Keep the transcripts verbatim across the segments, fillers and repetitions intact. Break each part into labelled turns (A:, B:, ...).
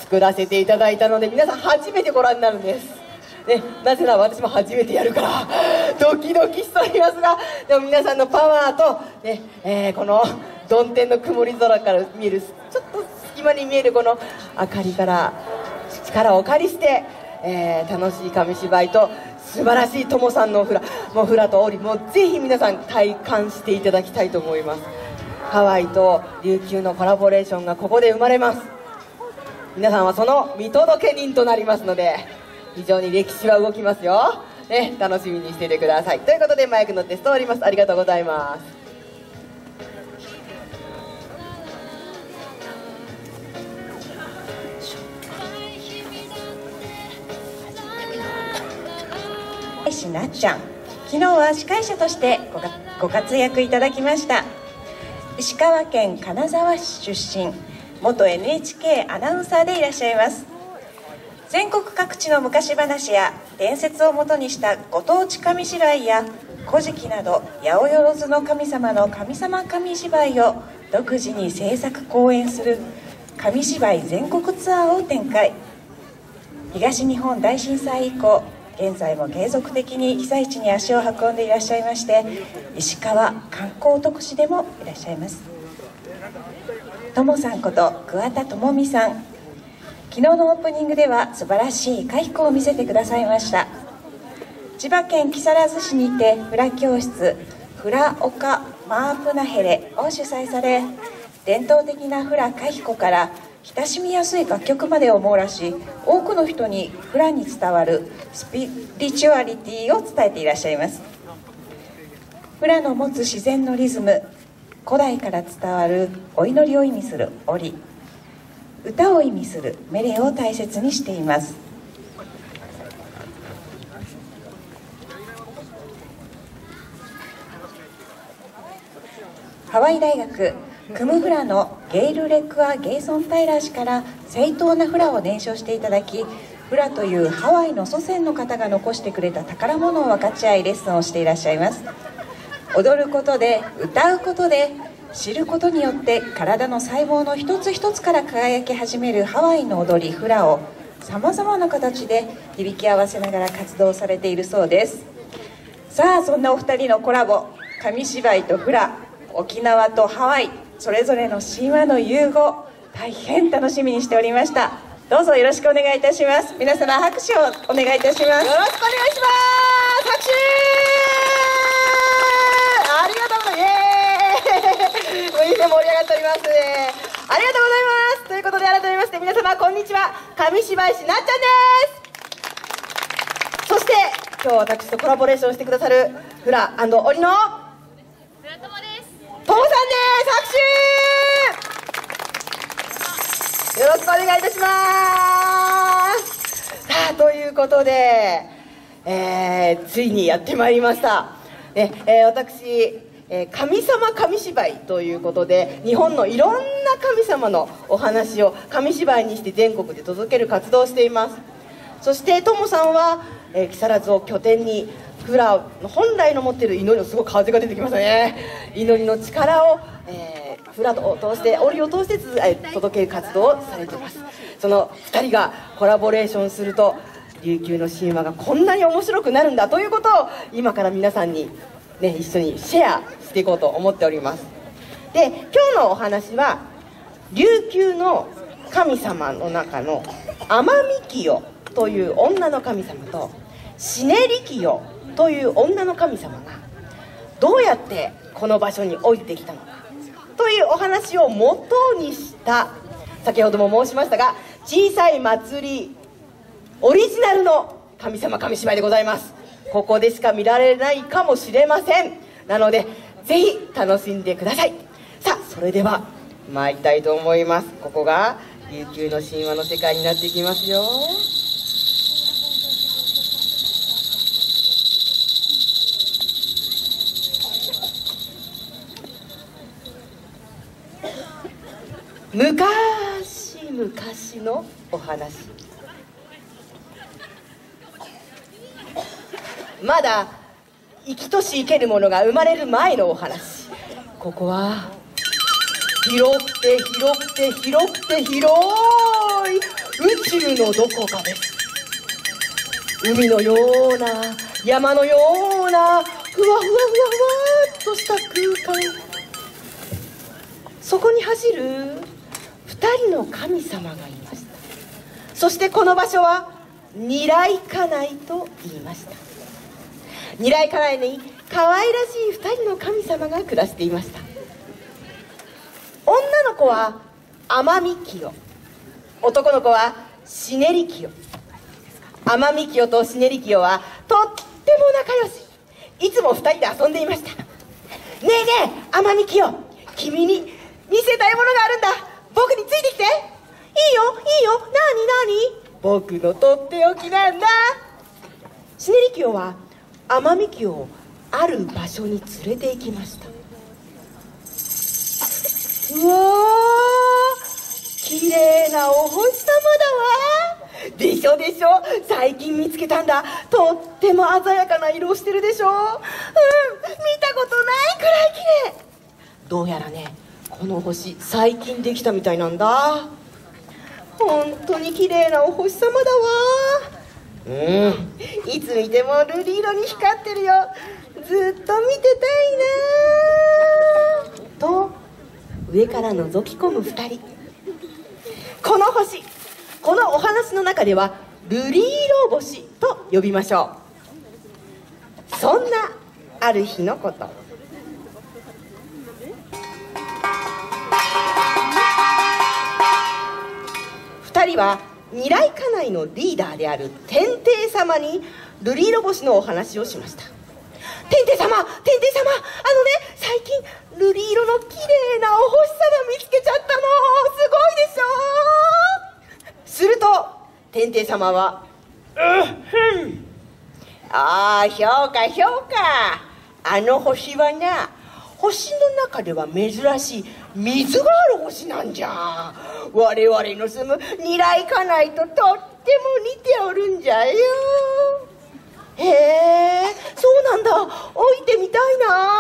A: 作らせていただいたので、皆さん初めてご覧になるんです、ね、なぜなら私も初めてやるからドキドキしておりますが、でも皆さんのパワーと、ねえー、この曇天の曇り空から見えるちょっと隙間に見えるこの明かりから力をお借りして、えー、楽しい紙芝居と素晴らしいともさんのフラもうフラとオリもうぜひ皆さん体感していただきたいと思います。ハワイと琉球のコラボレーションがここで生まれます。皆さんはその見届け人となりますので、非常に歴史は動きますよ、ね、楽しみにしていてください。ということでマイクのテストを終わります。ありがとうございます。
B: なっちゃん、昨日は司会者としてごがご活躍いただきました。石川県金沢市出身、元 エヌエイチケー アナウンサーでいらっしゃいます。全国各地の昔話や伝説をもとにしたご当地紙芝居や古事記など八百万の神様の神様紙芝居を独自に制作公演する紙芝居全国ツアーを展開。東日本大震災以降、現在も継続的に被災地に足を運んでいらっしゃいまして、石川観光特使でもいらっしゃいます。ともさんこと桑田智美さん、昨日のオープニングでは素晴らしい歌彦を見せてくださいました。千葉県木更津市にてフラ教室フラオカマープナヘレを主催され、伝統的なフラ歌彦から親しみやすい楽曲までを網羅し、多くの人にフラに伝わるスピリチュアリティを伝えていらっしゃいます。フラの持つ自然のリズム、古代から伝わるお祈りを意味するオリ、歌を意味するメレを大切にしています。ハワイ大学クムフラのゲイル・レクア・ゲイソン・タイラー氏から正当なフラを伝承していただき、フラというハワイの祖先の方が残してくれた宝物を分かち合いレッスンをしていらっしゃいます。踊ることで、歌うことで、知ることによって体の細胞の一つ一つから輝き始めるハワイの踊りフラをさまざまな形で響き合わせながら活動されているそうです。さあ、そんなお二人のコラボ、紙芝居とフラ、沖縄とハワイ、それぞれの神話の融合、大変楽しみにしておりました。どうぞよろしくお願いいたします。皆様拍手をお願いいたします。よろしくお願いします。拍手。ありがとうございます。イエーイ。もういいね、盛り上がっております。ありがとうございます。ということで改めまして皆様こんにちは、紙芝居師なっちゃんです。そして今日私とコラボレーションしてくださるフラ&オリのフラトモです。トモさんです。拍手。よろしくお願いいたします。さあ、ということで、えー、ついにやってまいりました、ねえー、私、えー、神様紙芝居ということで、日本のいろんな神様のお話を紙芝居にして全国で届ける活動をしています。そしてトモさんは、えー、木更津を拠点にフラの本来の持っている祈りの、すごい風が出てきましたね、祈りの力を、えー、フラを通してオリを通してつ、えー、届ける活動をされています。そのふたりがコラボレーションすると琉球の神話がこんなに面白くなるんだということを今から皆さんに、ね、一緒にシェアしていこうと思っております。で、今日のお話は琉球の神様の中の天海清という女の神様とシネリキヨという女の神様がどうやってこの場所に降りてきたのかというお話を元にした、先ほども申しましたが小さい祭りオリジナルの神様紙芝居でございます。ここでしか見られないかもしれません。なのでぜひ楽しんでください。さあ、それでは参りたいと思います。ここが琉球の神話の世界になっていきますよ。昔昔のお話、まだ生きとし生けるものが生まれる前のお話。ここは広くて広くて広くて広い海
A: 宙のどこかです。海のような、山のような、ふわふわふわふわっとした空間。そこに走る二人の神様がいました。そしてこの場所は二来家内と言いました。二来家内に可愛らしい二人の神様が暮らしていました。女の子は天海清、男の子はシネリ清。天海清とシネリ清はとっても仲良し。いつも二人で遊んでいました。ねえねえ天海清、君に見せたいものがあるんだ。僕についてきて。いいよいいよ。なになに。僕のとっておきなんだ。シネリ清は天海清をある場所に連れて行きました。うわー、綺麗なお星様だわ。でしょでしょ。最近見つけたんだ。とっても鮮やかな色をしてるでしょ。うん、見たことないくらい綺麗。どうやらね、この星最近できたみたいなんだ。本当に綺麗なお星様だわ。うん、いつ見ても瑠璃色に光ってるよ。ずっと見てたいなと上から覗き込むふたり。この星、このお話の中では瑠璃色星と呼びましょう。そんなある日のこと、ふたりは二来家内のリーダーである天帝様に瑠璃色星のお話をしました。天帝様、天帝様、あのね、最近瑠璃色の綺麗なお星様見つけちゃったの。すごいでしょ。すると天帝様は「うん、ああ、評価評価。あの星はな、星の中では珍しい水がある星なんじゃ。我々の住む二来家内ととっても似ておるんじゃよ。へえ、そうなんだ。降りてみたいな。」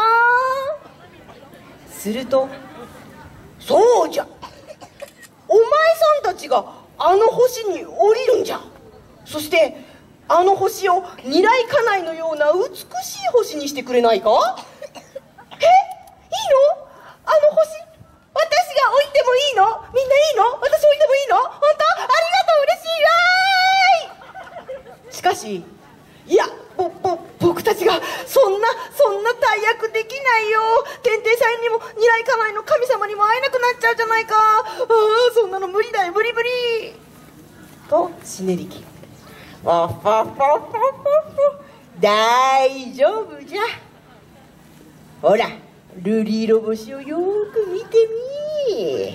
A: すると「そうじゃ、お前さんたちがあの星に降りるんじゃ。そしてあの星を二来家内のような美しい星にしてくれないか。」え、いいの？あの星、私が降りてもいいの？みんないいの？私降りてもいいの？本当？ありがとう、嬉しいわーい。しかし、いや、ぼぼ僕たちがそんなそんな大役できないよ。天帝さんにも二来家内の神様にも会えなくなっちゃうじゃないか。ああ、そんなの無理だよ、無理無理とシネリキ。わっふわっふわっふわっふ、大丈夫じゃ。ほら、瑠璃色星をよーく見てみ。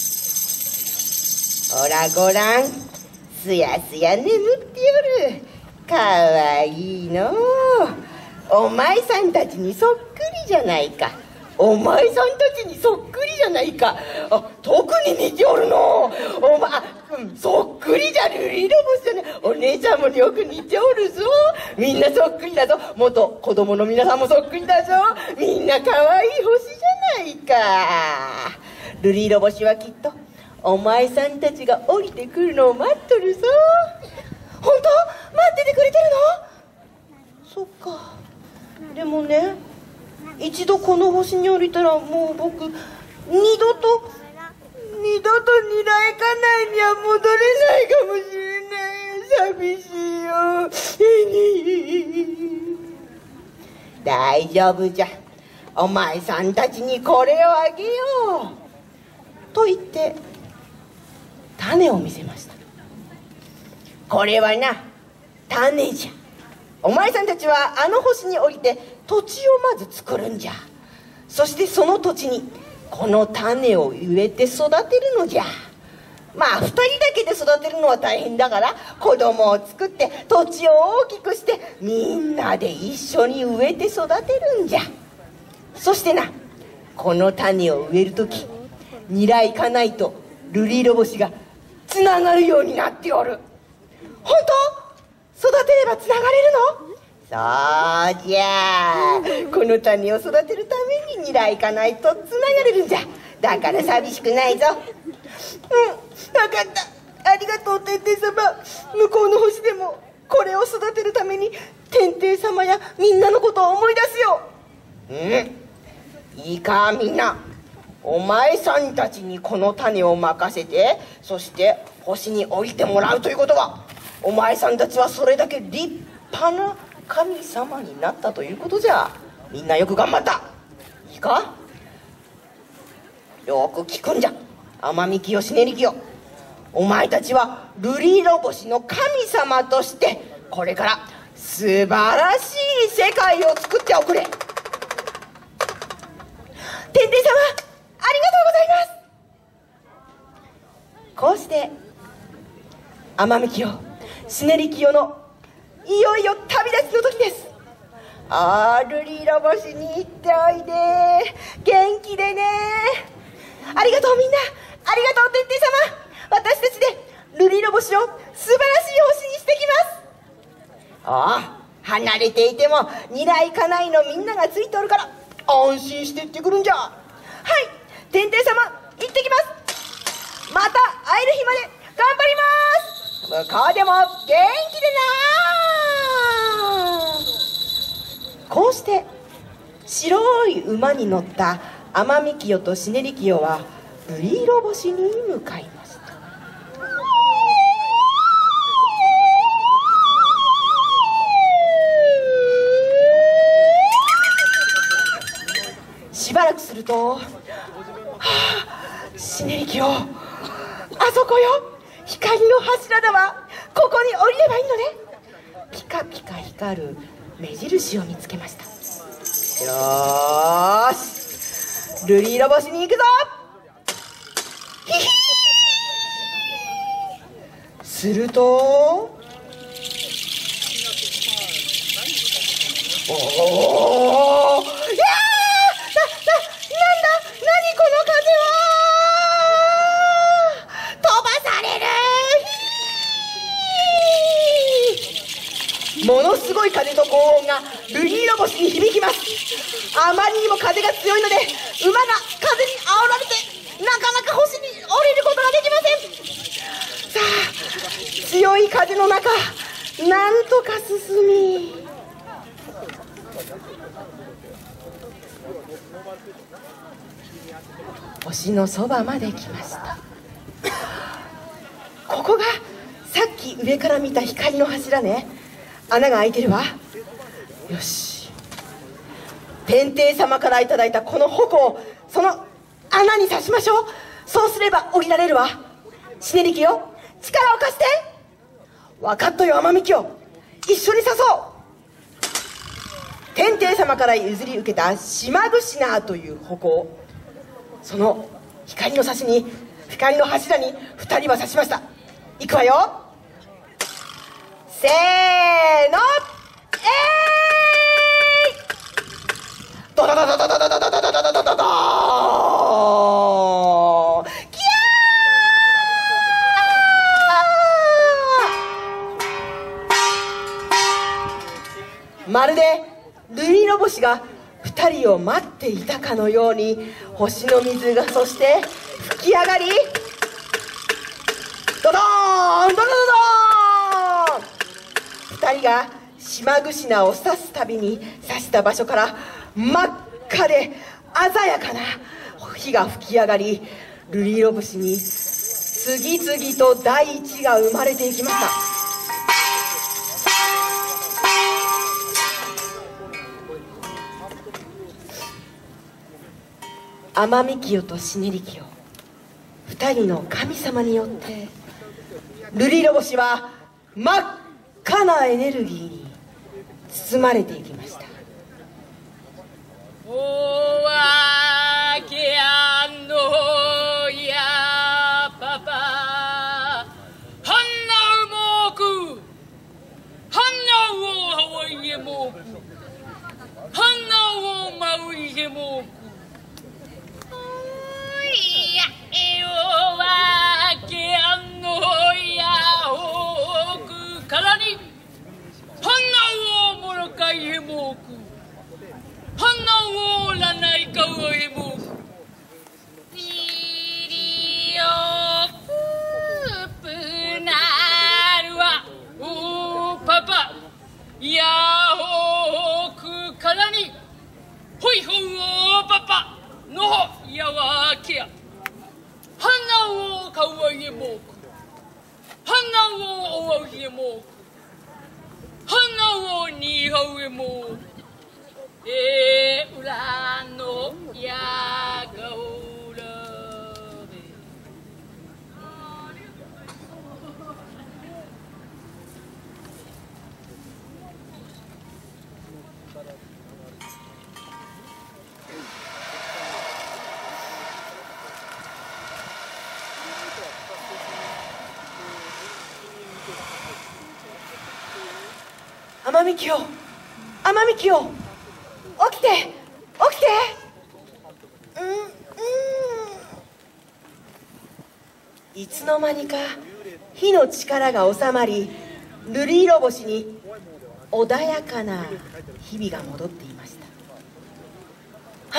A: ほらごらん、すやすや眠っておる。かわいいの。お前さんたちにそっくりじゃないか。お前さんたちにそっくりじゃないか。あ、特に似ておるの。お前、うん、そっくりじゃ。瑠璃色星じゃね。お姉ちゃんもよく似ておるぞ。みんなそっくりだぞ。元子供の皆さんもそっくりだぞ。みんなかわいい星じゃないか。瑠璃色星はきっとお前さんたちが降りてくるのを待っとるぞ。本当？待っててくれてるの？そっか。でもね、一度この星に降りたらもう僕二度と二度と二来家内には戻れないかもしれない。寂しいよ。大丈夫じゃ。お前さんたちにこれをあげようと言って種を見せました。これはな、種じゃ。お前さんたちはあの星に降りて土地をまず作るんじゃ。そしてその土地にこの種を植えて育てるのじゃ。まあ二人だけで育てるのは大変だから、子供を作って土地を大きくしてみんなで一緒に植えて育てるんじゃ。そしてな、この種を植えるとき、二来家内と瑠璃色星がつながるようになっておる。本当？育てればつながれるの？そうじゃ。この種を育てるために二来家内とつながれるんじゃ。だから寂しくないぞ。うん、分かった。
B: ありがとう天帝様。向こうの星でもこれを育てるために天帝様やみんなのことを思い出すよ。
A: うん、いいかみんな、お前さんたちにこの種を任せて、そして星に降りてもらうということは、お前さんたちはそれだけ立派な神様になったということじゃ。みんなよく頑張った。いいか、よく聞くんじゃ。天海清しねり清、お前たちは瑠璃色星の神様としてこれから素晴らしい世界を作っておくれ。天帝様、ありがとうございます。こうして天海清、しねり清のいよいよ旅立ちの時です。あー、瑠璃色星に行っておいで、元気でね。ありがとうみんな、ありがとう天帝様。私たちで瑠璃色星を素晴らしい星にしてきます。ああ、離れていても二来家内のみんながついておるから安心して行ってくるんじゃ。はい、天帝様、行ってきます。また会える日まで頑張ります。向こうでも元気でな。こうして白い馬に乗った天海清としねり清は瑠璃色星に向かいました。しばらくすると、はあ、しねり清、あそこよ、光の柱だわ。ここに降りればいいのね。ピカピカ光る目印を見つけました。よーし、瑠璃色星に行くぞ。ヒヒー。すると、おお、いやー、な、な、なんだ、何この風は。飛ばされる。ものすごい風と高音が瑠璃色星に響きます。あまりにも風が強いので馬が風に煽られてなかなか星に降りることができません。さあ、強い風の中、なんとか進み、星のそばまで来ました。ここがさっき上から見た光の柱ね。穴が開いてるわ。よし、天帝様からいただいたこの矛をその穴に刺しましょう。そうすれば降りられるわ。しねり清、力を貸して。分かったよ天海清、一緒に刺そう。天帝様から譲り受けた島串という矛、その光の差しに光の柱に二人は刺しました。いくわよ、せーの、えい、ドドドドドドドドドドドドドドドー、キャー。まるで瑠璃色星が二人を待っていたかのように、星の水がそして吹き上がり、ドドーンドドドドーン。二人が島串を刺すたびに刺した場所から真っ赤で鮮やかな火が吹き上がり、瑠璃色星に次々と大地が生まれていきました。天海清としねり清、二人の神様によって瑠璃色星は真っ赤なエネルギーに包まれていきました。
C: おわけあのやパパはんなうもくはんなうをハワイへもくはんなうをマウイへもくいやえおわけあのやおくからにはんなうをもろかいへもくはんなうをらないかうへもくにりおぷぷうへも花をにはうへもえー、裏のやがおらべ
B: 天海清、天海清、起きて起きて。うんうんいつの間にか火の力が収まり、瑠璃色星に穏やかな日々が戻っていました。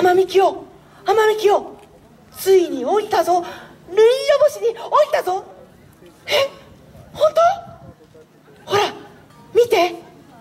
B: 天海清、天海清、ついに降りたぞ。瑠璃色星に降りたぞ。え、本当？ほら見て、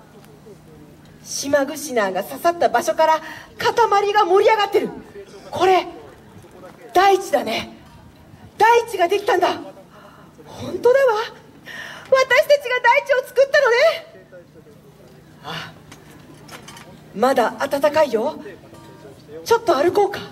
B: 島串が刺さった場所から塊が盛り上がってる。これ大地だね。大地ができたんだ。本当だわ、私たちが大地を作ったのね。あ、まだ暖かいよ。ちょっと歩こうか。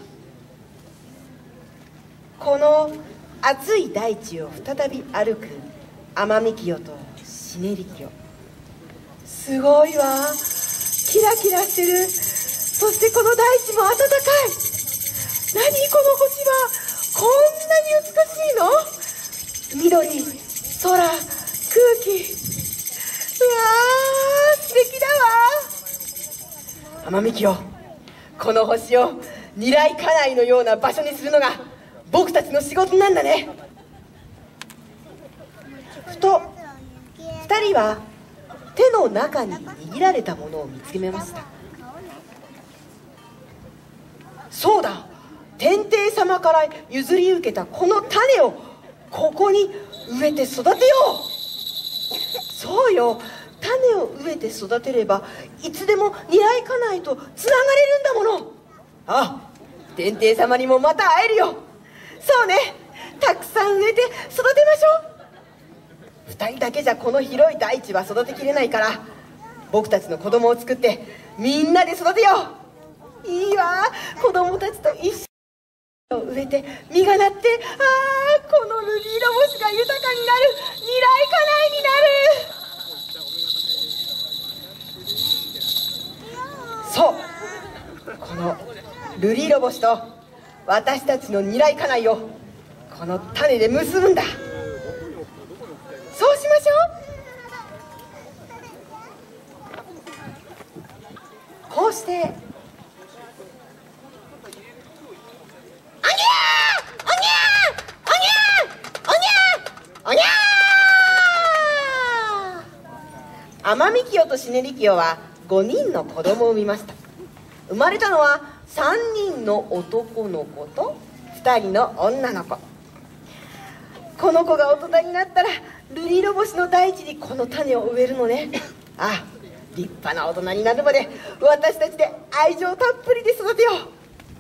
B: この暑い大地を再び歩く天海清とシネリ清、すごいわ。キラキラしてる。そしてこの大地も暖かい。何この星はこんなに美しいの？緑、空、空気、うわー素敵だわ。天海清、この星を未来家内のような場所にするのが僕たちの仕事なんだね。ふと二人は手の中に握られたものを見つけました。そうだ、天帝様から譲り受けたこの種をここに植えて育てよう。そうよ、種を植えて育てればいつでも未来家内とつながれるんだもの。あ、天帝様にもまた会えるよ。そうね、たくさん植えて育てましょう。二人だけじゃこの広い大地は育てきれないから、僕たちの子供を作ってみんなで育てよう。いいわ、子供たちと一緒に植えて実がなって、ああ、この瑠璃色星が豊かになる、未来家内になる。そう、この瑠璃色星と私たちの未来家内をこの種で結ぶんだ。そうしましょう。こうして、おにゃーおにゃーおにゃーおにゃーおにゃー。天海清とシネリ清はごにんの子供を産みました。生まれたのはさんにんの男の子とふたりの女の子。この子が大人になったら瑠璃色星の大地にこの種を植えるのね。ああ、立派な大人になるまで私たちで愛情たっぷりで育てよう。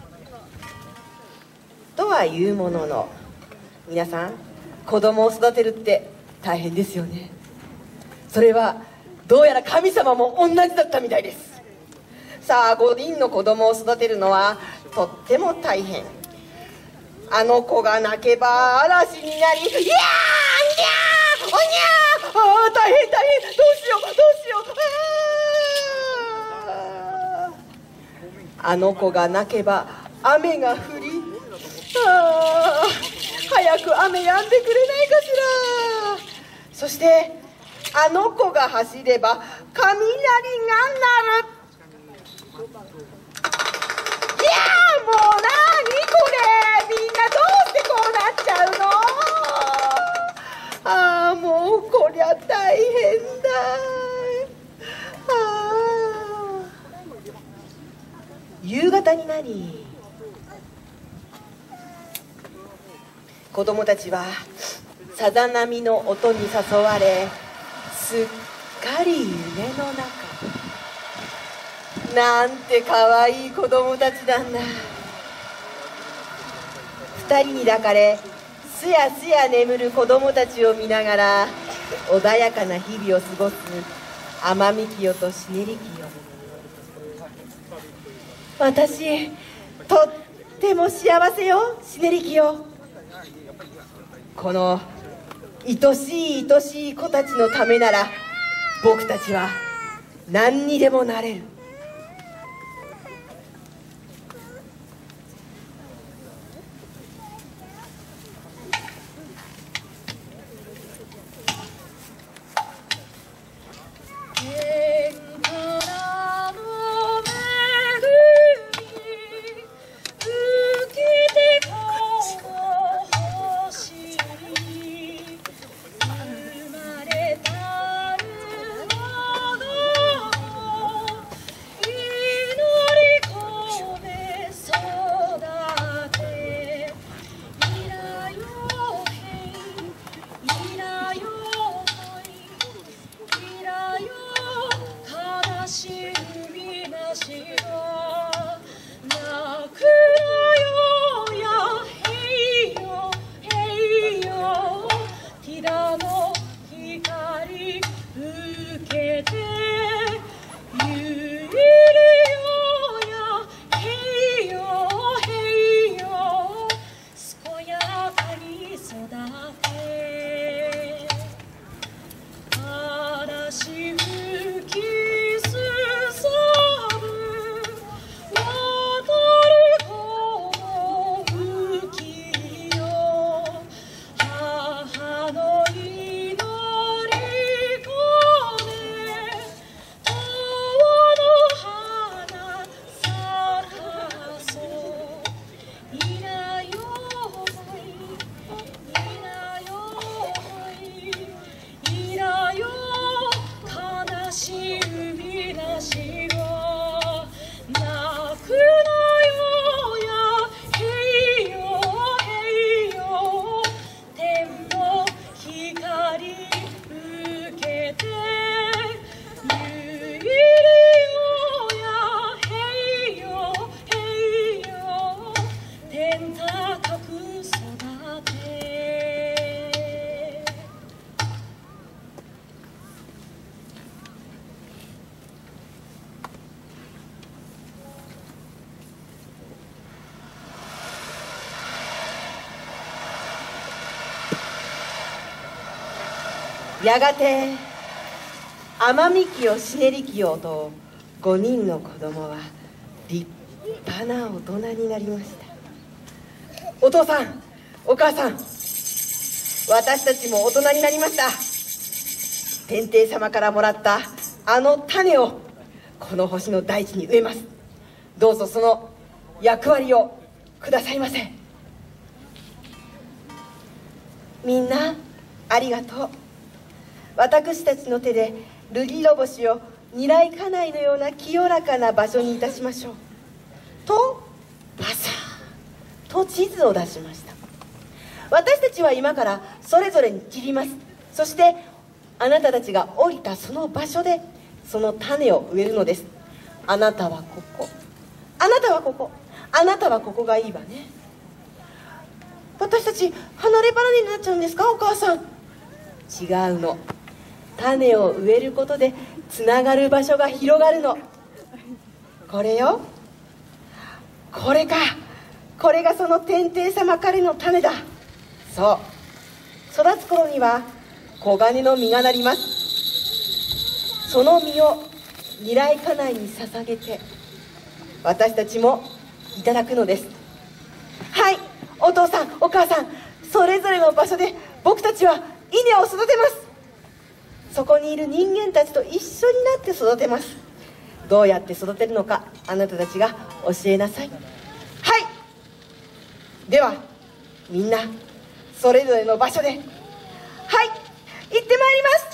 B: とはいうものの、皆さん、子供を育てるって大変ですよね。それはどうやら神様も同じだったみたいです。さあ、ごにんの子供を育てるのはとっても大変。あの子が泣けば嵐になり、いやーにゃーおにゃー、あー大変大変、どうしようどうしよう。ああの子が泣けば雨が降り、あー早く雨止んでくれないかしら。そしてあの子が走れば雷が鳴る。いやーもうなにこれ、みんなどうしてこうなっちゃうの。ああもうこりゃ大変だ。あ夕方になり、子供たちはさざ波の音に誘われ、すっかり夢の中。なんてかわいい子供たちなんだ。二人に抱かれすやすや眠る子供たちを見ながら、 穏やかな日々を過ごす天海清とシネリ清。私とっても幸せよ、シネリ清。この愛しい愛しい子たちのためなら僕たちは何にでもなれる。やがて天海清、シネリ清とごにんの子供は立派な大人になりました。お父さん、お母さん、私たちも大人になりました。天帝様からもらったあの種をこの星の大地に植えます。どうぞその役割をくださいませ。みんなありがとう。私たちの手でルギロ星を未来家内のような清らかな場所にいたしましょう。とパサーと地図を出しました。私たちは今からそれぞれに切ります。そしてあなたたちが降りたその場所でその種を植えるのです。あなたはここ、あなたはここ、あなたはここがいいわね。私たち離れ離れになっちゃうんですか、お母さん。違うの。種を植えることでつながる場所が広がるの。これよ、これか。これがその天帝様からの種だ。そう、育つ頃には黄金の実がなります。その実を未来家内に捧げて私たちもいただくのです。はい、お父さん、お母さん、それぞれの場所で僕たちは稲を育てます。そこにいる人間たちと一緒になって育てます。どうやって育てるのかあなたたちが教えなさい。はい、ではみんなそれぞれの場所で、はい、行ってまいります。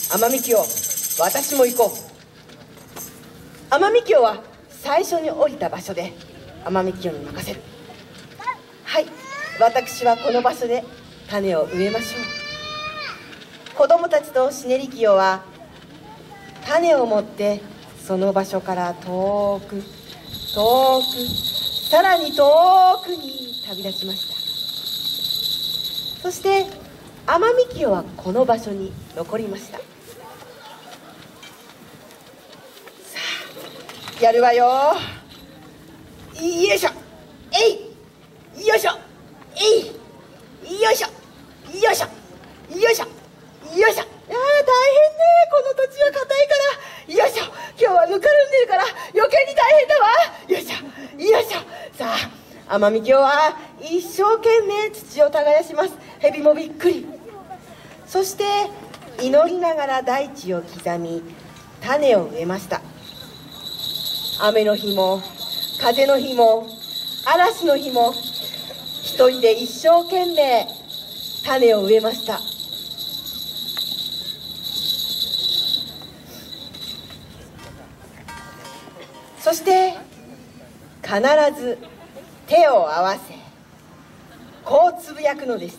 B: 天海清、私も行こう。天海清は最初に降りた場所で天海清に任せる。はい、私はこの場所で種を植えましょう。子供たちとシネリキヨは種を持ってその場所から遠く遠く、さらに遠くに旅立ちました。そして天海清はこの場所に残りました。さあやるわよ。よいしょ、えい、よいしょ、えい、よいしょ、よいしょ、よいしょ、よいしょ。ああ大変ね、この土地は硬いから。よいしょ、今日はぬかるんでるから余計に大変だわ。よいしょ、よいしょ。さあ天海清は一生懸命土を耕します。蛇もびっくり。そして祈りながら大地を刻み種を植えました。雨の日も風の日も嵐の日も一人で一生懸命種を植えました。そして必ず手を合わせこうつぶやくのでした。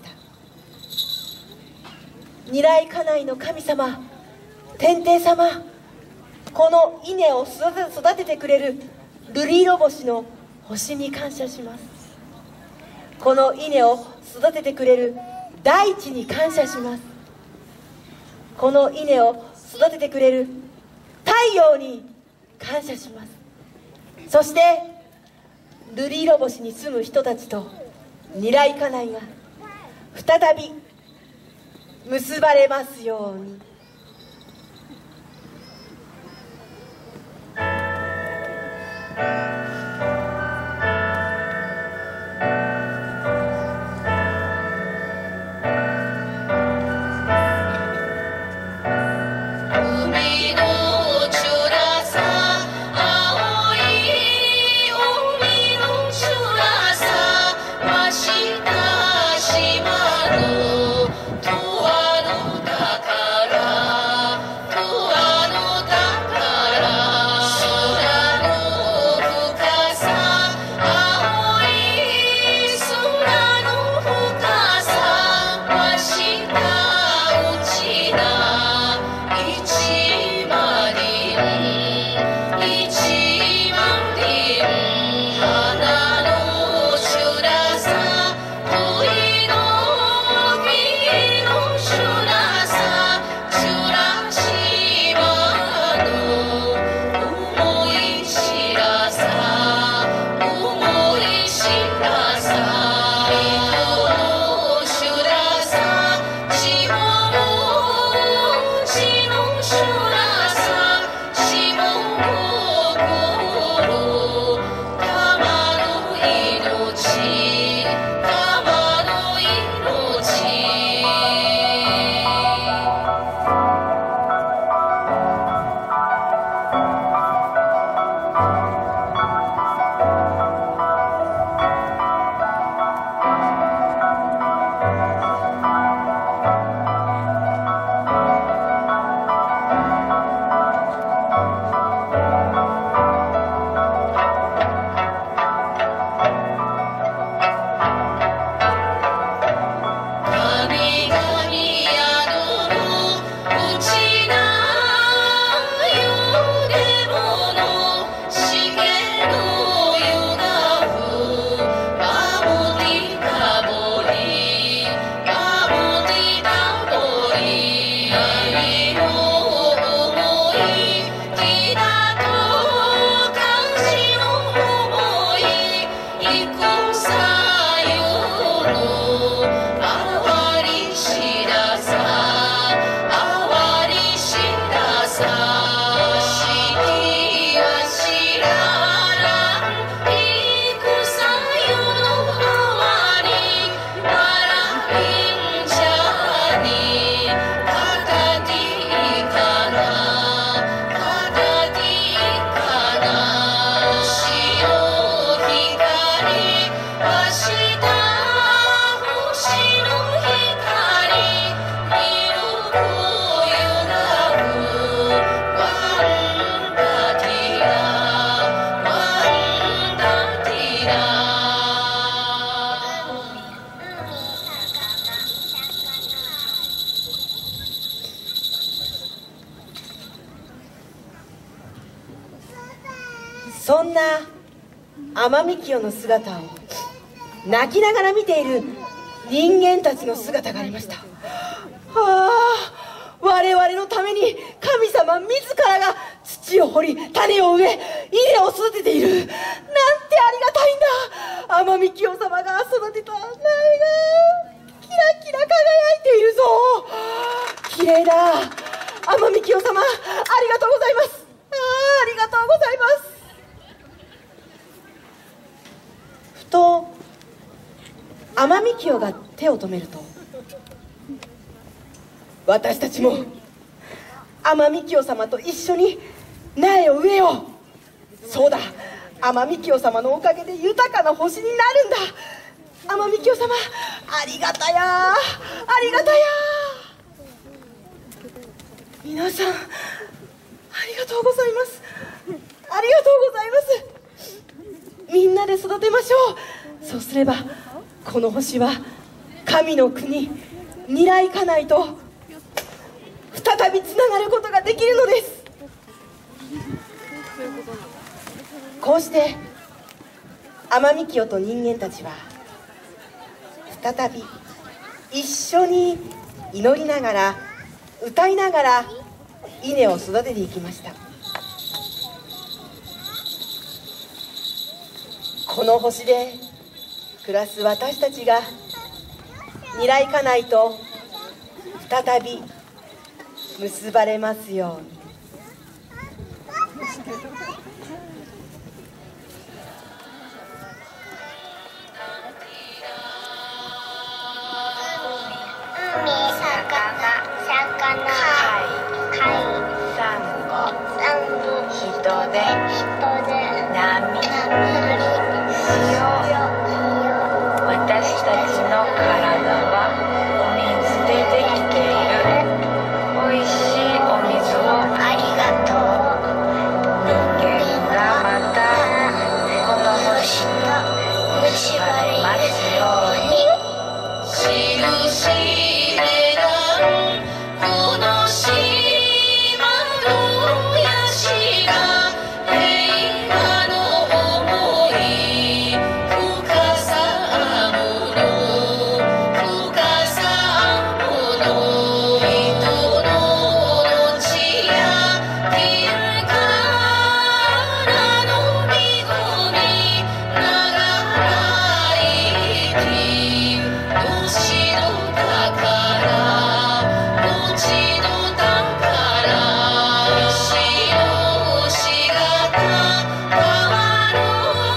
B: 二来家内の神様、天帝様、この稲を育ててくれる瑠璃色星の星に感謝します。この稲を育ててくれる大地に感謝します。この稲を育ててくれる太陽に感謝します。そして瑠璃色星に住む人たちと二来家内が再び結ばれますように。そんな天海清の姿を泣きながら見ている人間たちの姿がありました。ああ、我々のために神様自らが土を掘り、種を植え、稲を育てている。なんてありがたいんだ。天御清様が育てた苗がキラキラ輝いているぞ。きれいだ。天御清様、ありがとうございます。ああ、ありがとうございます。ふと天御清が手を止めると、私たちも天御清様と一緒に苗を植えよう。そうだ、天御清様のおかげで豊かな星になるんだ。天御清様、ありがたや、ありがたや。皆さん、ありがとうございます。ありがとうございます。みんなで育てましょう。そうすればこの星は神の国ニライカナイと再びつながることができるのです。こうして天御清と人間たちは再び一緒に祈りながら歌いながら稲を育てていきました。この星で暮らす私たちがニライカナイと再び結ばれますように。
D: 海、魚、魚、貝、サンゴ、サンゴ、人で、人で、波、潮、私たちの体はお水でできている。おいしいお水をありがとう。人間がまたこの星と結ばれますように。印でなんこの島のヤシが平和の想い深さもの深さもの人の命や見るからのみごみながら生き年の宝後の宝石のしがた変わる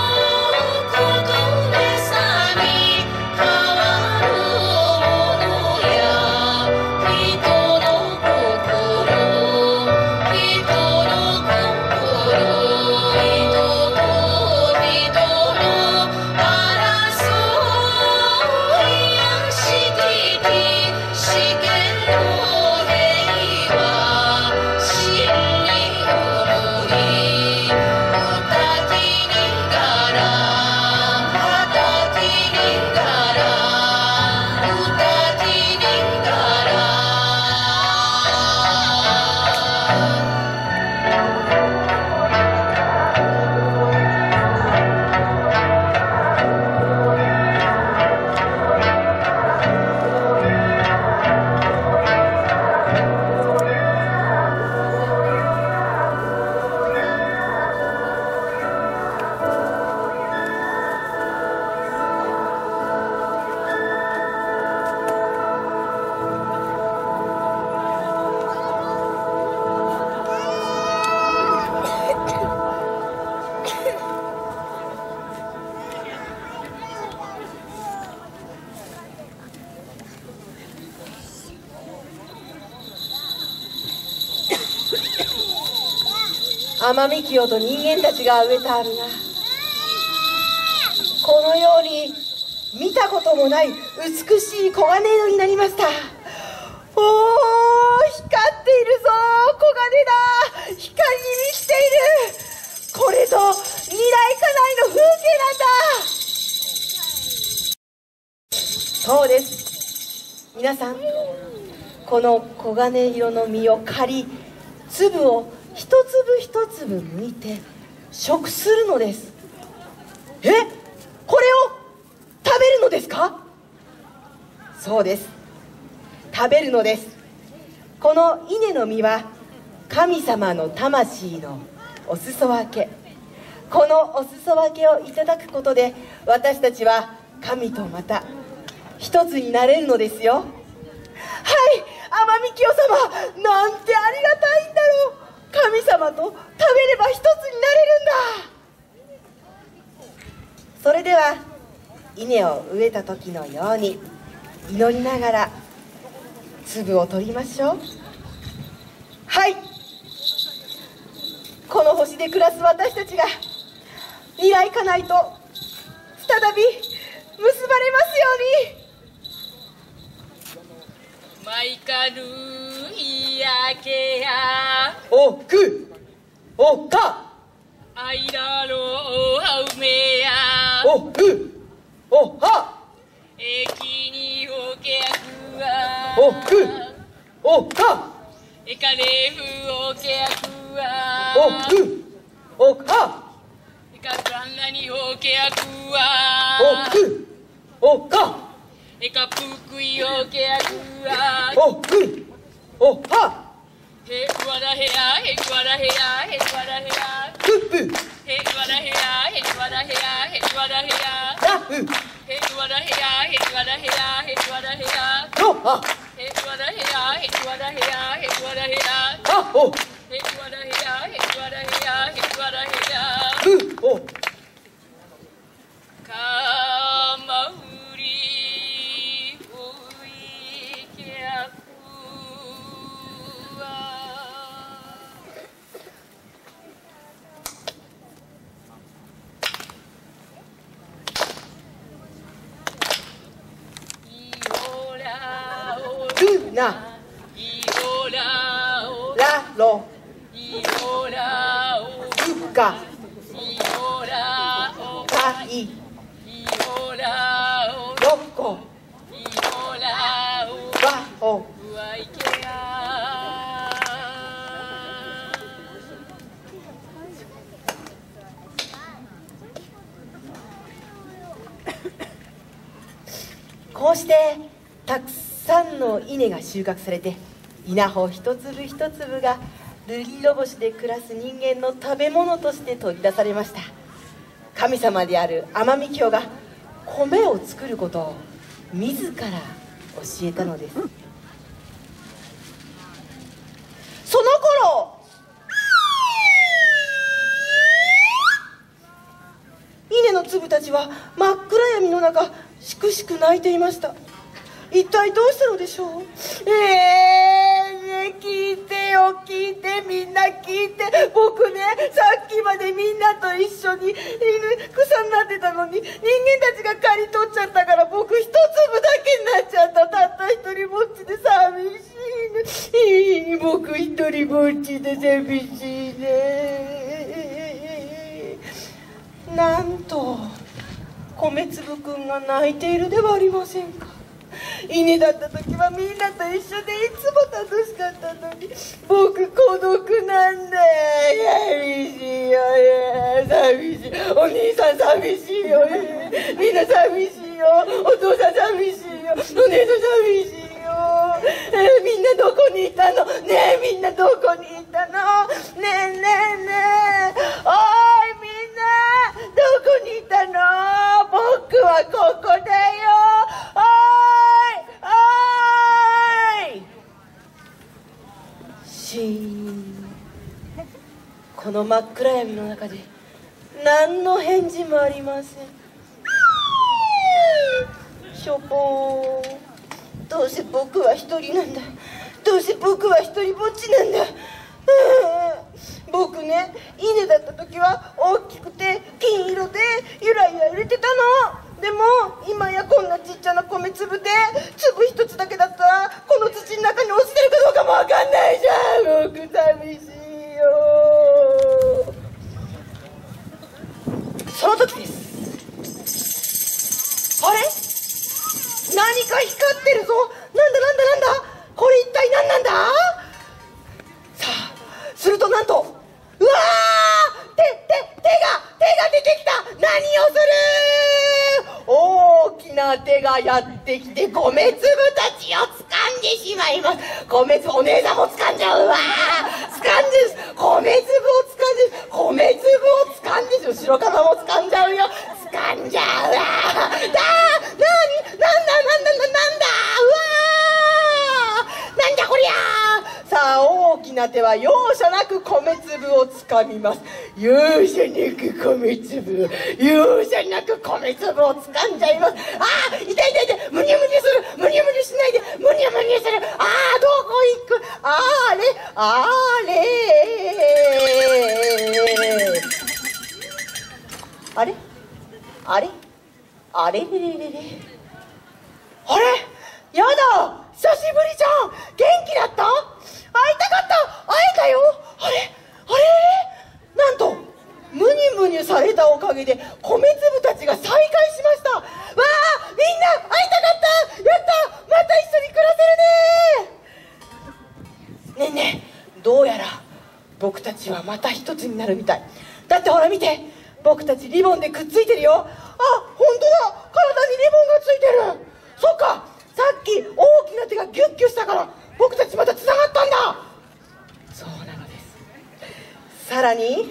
D: ことでさに変わるものや人の心人の心人と人の争いやしき試験の平和真に思い歌きにがら旗きにがら歌きにがら
B: 天御清と人間たちが植えた実がこのように見たこともない美しい黄金色になりました。おー、光っているぞ。黄金だ。光に満ちている。これぞニライカナイの風景なんだ。そうです。皆さん、この黄金色の実を刈り、粒を一粒一粒剥いて食するのです。え、これを食べるのですか？ そうです、食べるのです。この稲の実は神様の魂のお裾分け。このお裾分けをいただくことで、私たちは神とまた一つになれるのですよ。はい、天御清様、なんてありがたいんだろう。神様と食べれば一つになれるんだ。それでは稲を植えた時のように祈りながら粒を取りましょう。はい、この星で暮らす私たちが未来家内と再び結ばれますように。
C: マイカルイヤケヤ
B: おくおか
C: アイラロハウメヤ
B: おくおは
C: エキニオケヤクワ
B: おくおか
C: エカレフオケヤクワ
B: おくおか
C: エカプランナニオケヤクワ
B: おくおか
C: エカプクイオケヤクワ
B: おくおは
C: ヘワラヘヤヘワラヘヤヘワラヘヤ
B: ぷぷ
C: ヘワラヘヤヘワラヘヤヘワラヘヤ
B: らう
C: ヘワラヘヤヘワラヘヤヘワラヘヤ
B: ろは
C: ヘワラヘヤヘワラヘヤヘワラヘヤ
B: あお
C: ヘワラヘヤヘワラヘヤヘワラヘヤ
B: くお
C: カマウリオイケヤクワイオラオ
B: るな
C: イオラオ
B: らろ
C: イオラオ
B: うか
C: イオラオ
B: かい
C: イオラオ
B: ろこ
C: イオラオ
B: わお
C: うわいけや
B: こうしてたくさんの稲が収穫されて、稲穂一粒一粒が瑠璃ロボシで暮らす人間の食べ物として取り出されました。神様である天御清が米を作ることを自ら教えたのです。その頃稲の粒たちは真っ暗闇の中しくしく泣いていました。一体どうしたのでしょう。えー、聞いてよ、聞いて、みんな聞いて。僕ね、さっきまでみんなと一緒に草になってたのに、人間たちが刈り取っちゃったから、僕一粒だけになっちゃった。たった一人ぼっちで寂しいね。僕一人ぼっちで寂しいね。なんと米粒くんが泣いているではありませんか。稲だった時はみんなと一緒でいつも楽しかったのに、僕孤独なんだよ。寂しいよね、寂しい。お兄さん寂しいよね、みんな寂しいよ。お父さん寂しいよ、お姉さん寂しいよ。えー、みんなどこにいたのねえ、みんなどこにいたのねえねえねえ、おいみんなどこにいたの。僕はここだよ。おいおい。シーン。この真っ暗闇の中で何の返事もありません。しょぼー。どうせ僕は一人なんだ。どうせ僕は一人ぼっちなんだ。僕ね、稲だった時は大きくて金色でゆらゆら揺れてたの。でも今やこんなちっちゃな米粒で粒一つだけだったら、この土の中に落ちてるかどうかもわかんないじゃん。僕寂しいよ。その時です。あれ、何か光ってるぞ。なんだなんだなんだ、これ一体何なんだ。さあ、するとなんと、うわー、手手手が手が出てきた。何をする。大きな手ががやってきて米粒たちを掴んでしまいます。米粒、お姉さんも掴んじゃうわ。掴んで、米粒を掴んで、米粒を掴んで、後ろからも掴んじゃうよ。掴んじゃうわ。だー、なーに、なんだ、なんだ、なんだ、なんだ、うわー、なんじゃこりゃー。さあ、大きな手は容赦なく米粒を掴みます。容赦なく米粒、容赦なく米粒を掴んじゃいます。ああ、痛い痛い痛い、むにゅむにゅする、むにゅむにゅしないで、むにゅむにゅする。ああ、どこ行く、あれ、あれあれあれあれれれれれあれ、やだ、久しぶりじゃん。元気だった？会いたかった、会えたよ。あれあれなんとムニムニされたおかげで米粒たちが再会しました。わあ、みんな会いたかった、やった、また一緒に暮らせるね。ねえねえ、どうやら僕たちはまた一つになるみたいだって。ほら見て、僕たちリボンでくっついてるよ。あ、本当だ、体にリボンがついてる。そっか、さっき大きな手がギュッギュッしたから僕たちまたつながったんだ。そうなのです。さらに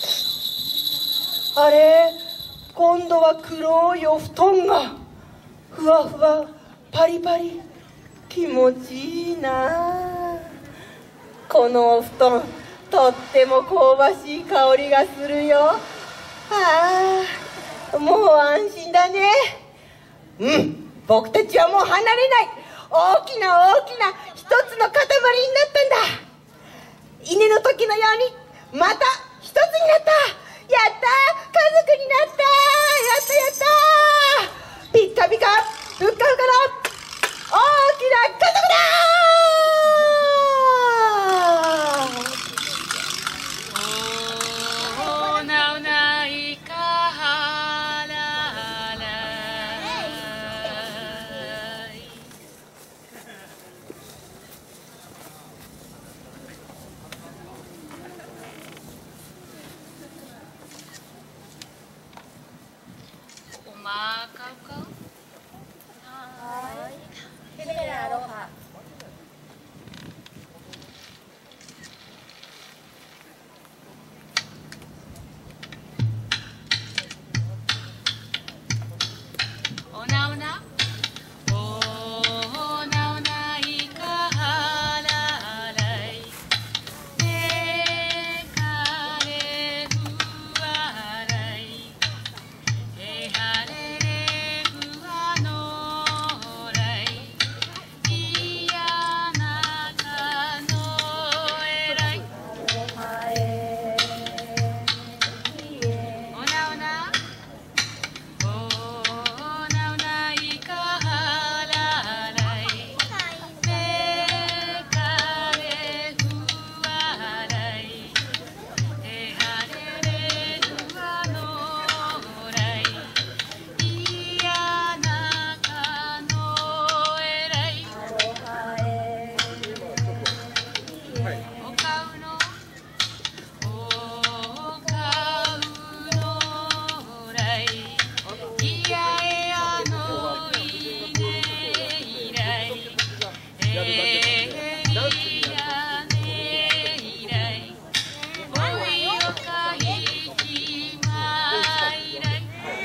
B: あれ、今度は黒いお布団がふわふわパリパリ、気持ちいいな。このお布団、とっても香ばしい香りがするよ。ああ、もう安心だね。うん、僕たちはもう離れない。大きな大きな一つの塊になったんだ。稲の時のようにまた一つになった。やった、家族になった。やったやった、ピッカピカふっかふかの大きな家族だ。
C: おなおないかはららい。おまかうかう。
E: はい。ヘベラアロハ。
C: おなおな。おなおないかはららい。ねかれふわらい。えはれれふわのらい。いやなかのえらい。おなおな。おなおないかはららい。ねかれふわらい。えはれれふわのらい。いやなかのえらい。おかうのおかうのらい。いやえやのいねいらい。えりやねいらい。おいおかいきまいらい。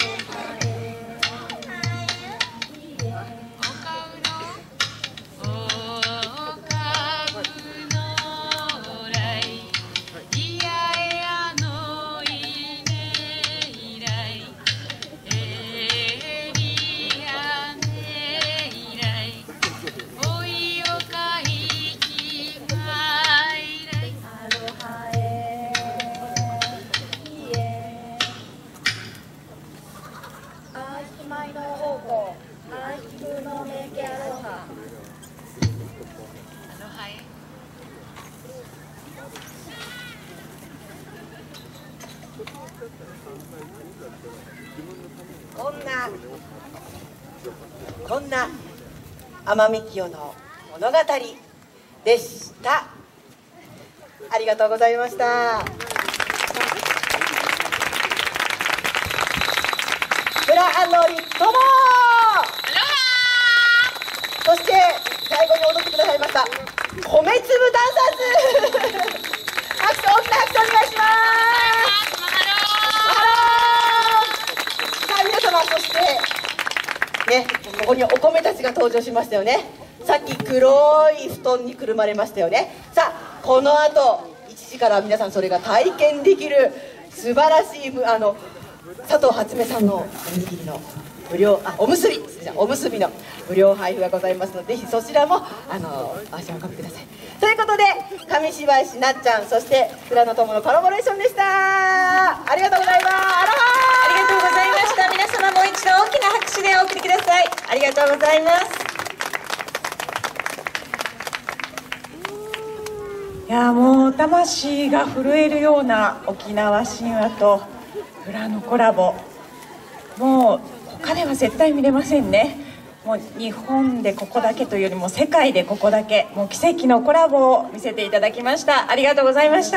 C: おかうのおかうのらい。いやえやのいねいらい。えりやねいらい。おいおかいきまいらい。
E: アーヒマイの方向。アーヒ風のメケアロハ。
C: アロハへ。
B: こんなこんな奄美清の物語でした。ありがとうございました。ブラアロリトモ
C: アロハ
B: そして最後に踊ってくださいました米粒ダンサーズ拍手、大きな拍手お願いします。ハロー。さあ皆様、そしてね、ここにお米たちが登場しましたよね。さっき黒い布団にくるまれましたよね。さあこの後いちじから皆さんそれが体験できる素晴らしいあの佐藤初音さんのおにぎりの無料あおむすびおむすびの無料配布がございますので、ぜひそちらもあの足を運びください。ということで上白石なっちゃん、そして倉野友のコラボレーションでした。ありがとうございます。アロハ
A: ありがとうございました。皆様もう一度大きな拍手でお送りください。ありがとうございます。
F: いやもう魂が震えるような沖縄神話と裏のコラボ、もう他では絶対見れませんね。もう日本でここだけというよりも世界でここだけ、もう奇跡のコラボを見せていただきました。ありがとうございました。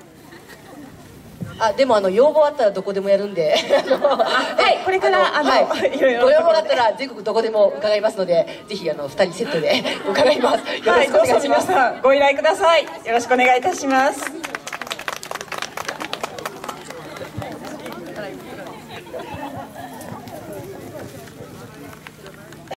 B: あでもあの要望あったらどこでもやるんで
F: はいこれからあの、
B: はい、
F: いろいろ
B: ご要望があったら全国どこでも伺いますので、ぜひあのふたりセットで伺います。よろしくお願いします。
F: はい、どうぞ皆さんご依頼ください。よろしくお願いいたします。